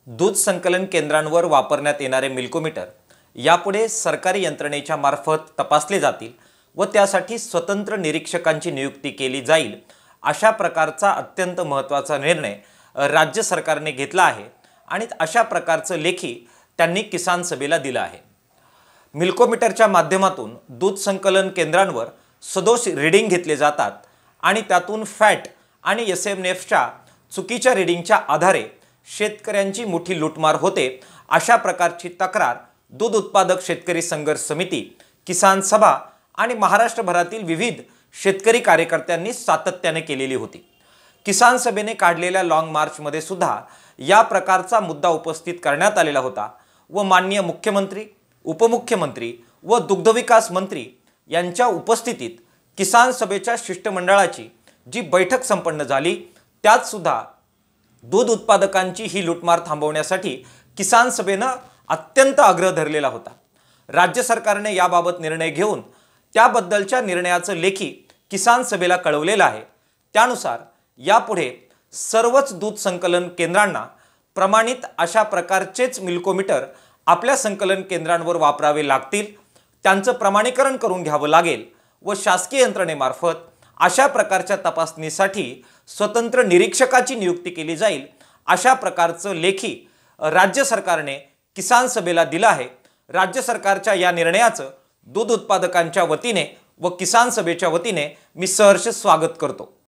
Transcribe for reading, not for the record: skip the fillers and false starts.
दूध संकलन केंद्रांवर वापरण्यात येणारे मिल्कोमीटर यापुढे सरकारी यंत्रणेच्या मार्फत तपासले जातील व त्यासाठी स्वतंत्र निरीक्षकांची नियुक्ती केली जाईल अशा प्रकारचा अत्यंत महत्त्वाचा निर्णय राज्य सरकारने घेतला आहे आणि अशा प्रकारचं लेखी त्यांनी किसान सभेला दिलं आहे। मिल्कोमीटरच्या माध्यमातून दूध संकलन केंद्रांवर सदोष रीडिंग घेतले जातात आणि त्यातून फॅट आणि एसएमएफच्या चुकीच्या रीडिंगच्या आधारे शेतकऱ्यांची मोठी लूटमार होते अशा प्रकारची तक्रार दूध उत्पादक शेतकरी संघर्ष समिती, किसान सभा आणि महाराष्ट्रभरातील विविध शेतकरी कार्यकर्त्यांनी सातत्याने केलेली होती। किसान सभेने काढलेल्या लॉंग मार्चमध्ये सुद्धा या प्रकारचा मुद्दा उपस्थित करण्यात आलेला होता व माननीय मुख्यमंत्री, उपमुख्यमंत्री व दुग्धविकास मंत्री यांच्या उपस्थितीत किसान सभेच्या शिष्टमंडळाची जी बैठक संपन्न झाली त्यात सुद्धा दूध उत्पादकांची ही लूटमार थांबवण्यासाठी किसान सभेनं अत्यंत आग्रह धरलेला होता। राज्य सरकारने याबाबत निर्णय घेऊन त्याबद्दलच्या निर्णयाचं लेखी किसान सभेला कळवलेलं आहे। त्यानुसार यापुढे सर्वच दूध संकलन केंद्रांना प्रमाणित अशा प्रकारचेच मिल्कोमीटर आपल्या संकलन केंद्रांवर वापरावे लागतील, त्यांचं प्रमाणीकरण करून घ्यावं लागेल व शासकीय यंत्रणेमार्फत अशा प्रकारच्या तपासणीसाठी स्वतंत्र निरीक्षकाची नियुक्ती केली जाईल अशा प्रकारचं लेखी राज्य सरकारने किसान सभेला दिलं आहे। राज्य सरकारच्या या निर्णयाचं दूध उत्पादकांच्या वतीने व किसान सभेच्या वतीने मी सहर्ष स्वागत करतो।